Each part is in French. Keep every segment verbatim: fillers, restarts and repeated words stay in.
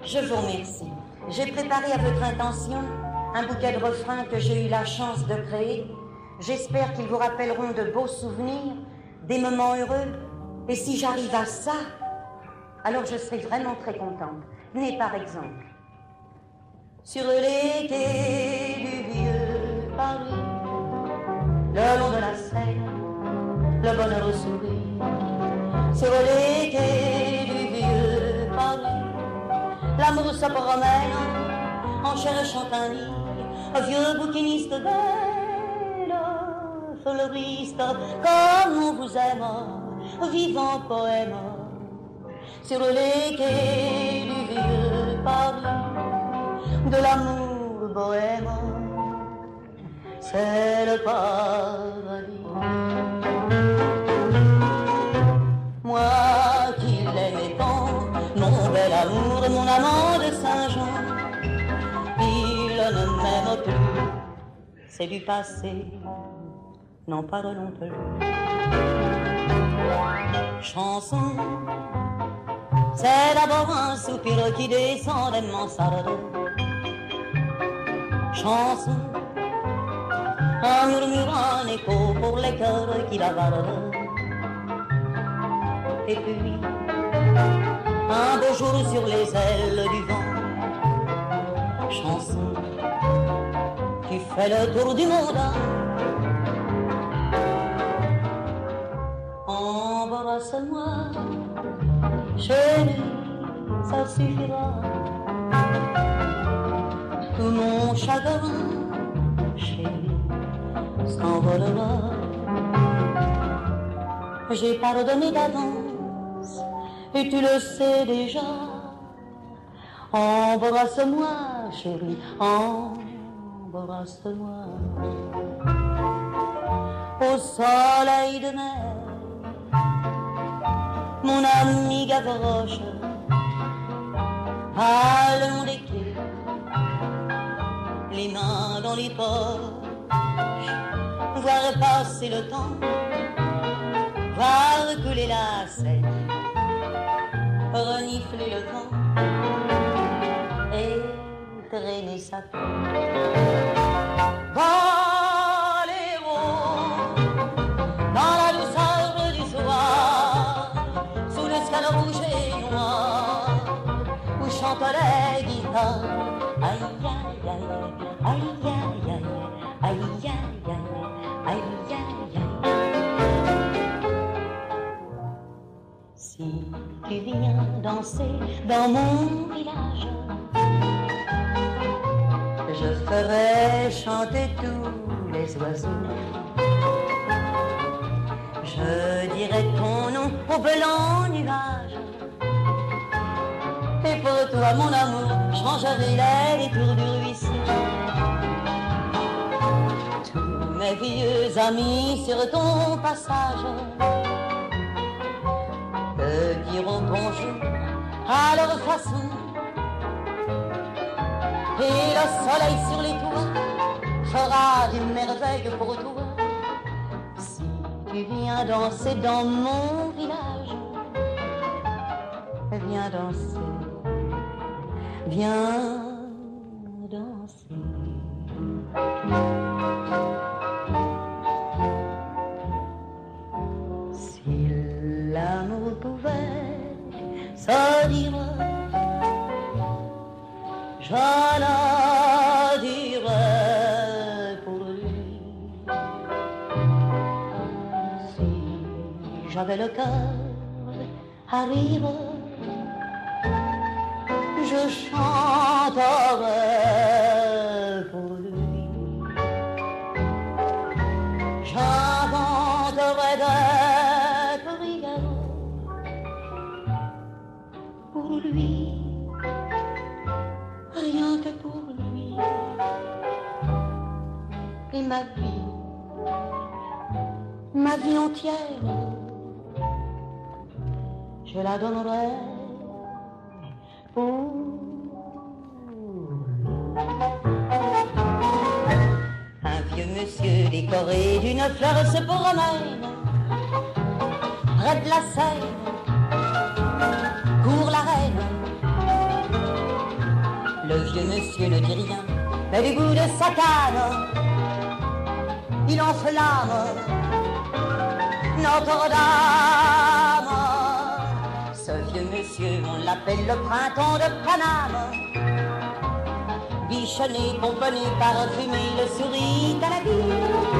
Je vous remercie. J'ai préparé à votre intention un bouquet de refrains que j'ai eu la chance de créer. J'espère qu'ils vous rappelleront de beaux souvenirs, des moments heureux. Et si j'arrive à ça, alors je serai vraiment très contente. Tenez par exemple. Sur les quais du vieux Paris, le long de la Seine, le bonheur sourit. Sur les quais du vieux Paris, l'amour se promène en cherchant un lit. Un vieux bouquiniste belle, fleuriste, comme on vous aime, vivant poème. Sur les quais du vieux Paris, de l'amour bohème, c'est le paradis. Moi qui l'aimais tant, mon bel amour, mon amant de Saint-Jean, il ne m'aime plus, c'est du passé, n'en parlons plus. Chanson, c'est d'abord un soupir qui descend des mansardes. Chanson, un murmure, un écho pour les cœurs qui la bardent. Et puis, un beau jour sur les ailes du vent, chanson, qui fait le tour du monde. Embrasse-moi, chérie, ça suffira. Tout mon chagrin, chérie, s'envolera. J'ai pardonné d'avance, et tu le sais déjà. Embrasse-moi, chérie, embrasse-moi. Au soleil de mer, mon ami Gavroche, allons des quais, les mains dans les poches, voir passer le temps, voir couler la Seine, renifler le vent et traîner sa peau. Valéro, dans la douceur du soir, sous le ciel rouge et noir, où chantent les guitares. Aïe, aïe, aïe, aïe, aïe, aïe, aïe, aïe, aïe, aïe, aïe. Si tu viens danser dans mon village, je ferai chanter tous les oiseaux. Je dirai ton nom au blanc nuage. Et pour toi, mon amour, changerai les détours du ruisseau. Tous mes vieux amis sur ton passage te diront bonjour à leur façon. Et le soleil sur les toits fera des merveilles pour toi. Si tu viens danser dans mon village, viens danser. Viens danser. Si l'amour pouvait se dire, je la dirais pour lui. Si j'avais le cœur à rire, je chanterai pour lui. J'inventerai des brigands pour lui, rien que pour lui. Et ma vie, ma vie entière, je la donnerai pour un vieux monsieur décoré d'une fleur se promène près de la Seine, court la reine, Le vieux monsieur ne dit rien, mais du bout de sa canne, il enflamme Notre-Dame. Ce vieux monsieur, on l'appelle le printemps de Paname. Bichonné, pomponné, parfumé, le sourit à la vie.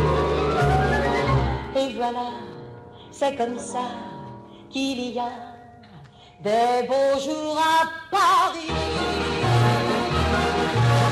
Et voilà, c'est comme ça qu'il y a des beaux jours à Paris.